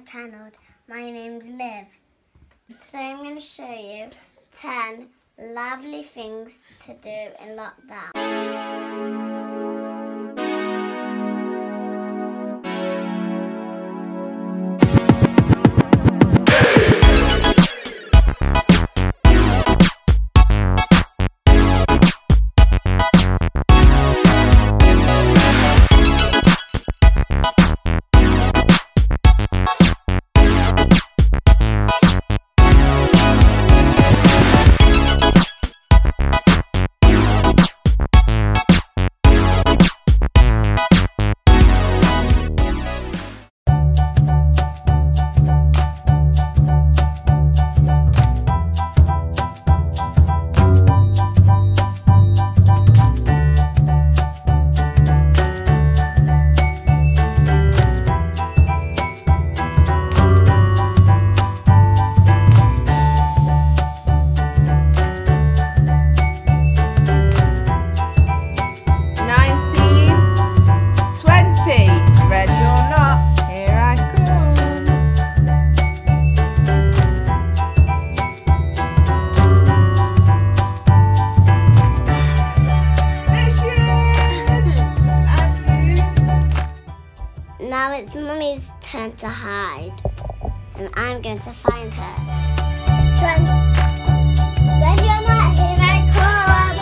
channel. My name's Liv. Today I'm going to show you 10 lovely things to do in lockdown. Now it's Mummy's turn to hide, and I'm going to find her. Ready or not, here I come!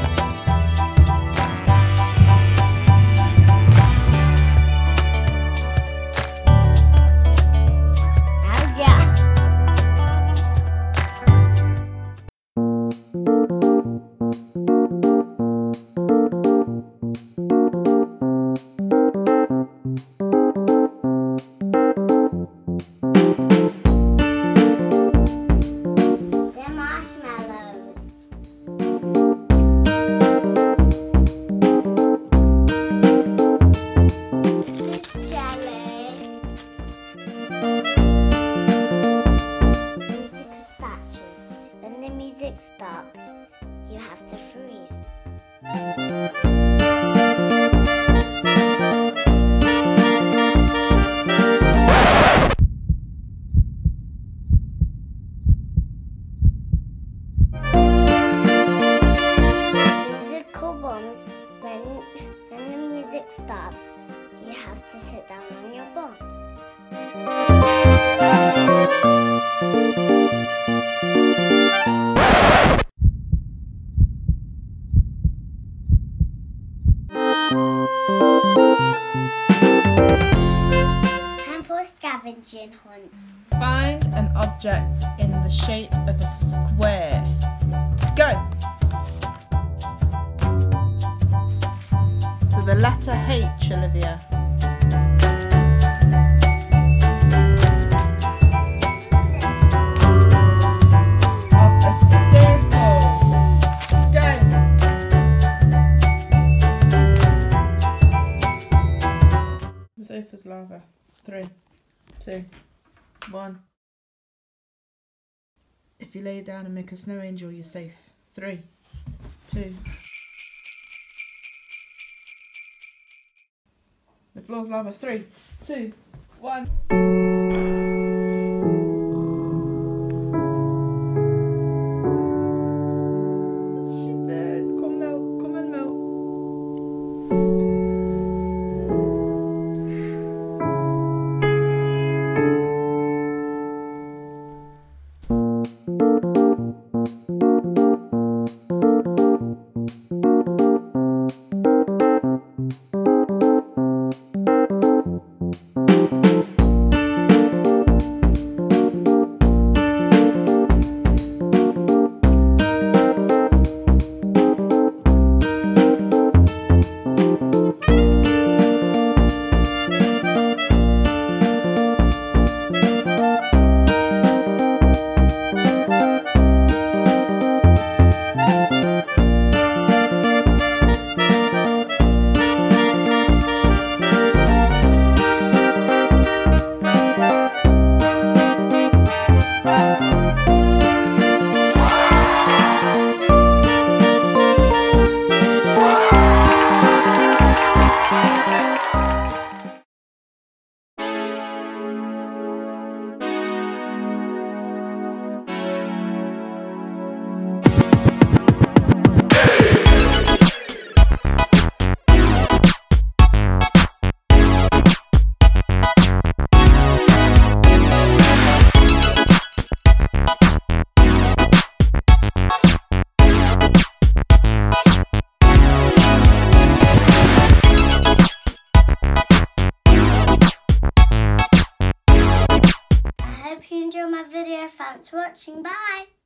Stops, you have to freeze. Musical bombs, when the music stops, you have to sit down on your bomb. Time for a scavenging hunt. Find an object in the shape of a square. Go! So the letter H, Olivia. Of a circle. Go! The sofa's lava. 3, 2, 1. If you lay down and make a snow angel, you're safe. 3, 2. The floor's lava. 3, 2, 1. Come melt, come and melt. hope you enjoyed my video. Thanks for watching. Bye.